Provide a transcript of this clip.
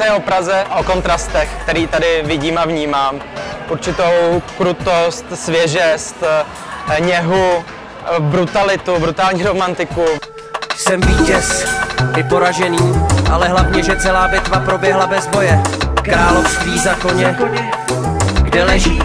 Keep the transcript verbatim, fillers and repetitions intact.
je o Praze, o kontrastech, který tady vidím a vnímám. Určitou krutost, svěžest, něhu, brutalitu, brutální romantiku. Jsem vítěz i poražený, ale hlavně, že celá bitva proběhla bez boje. Království za koně, kde leží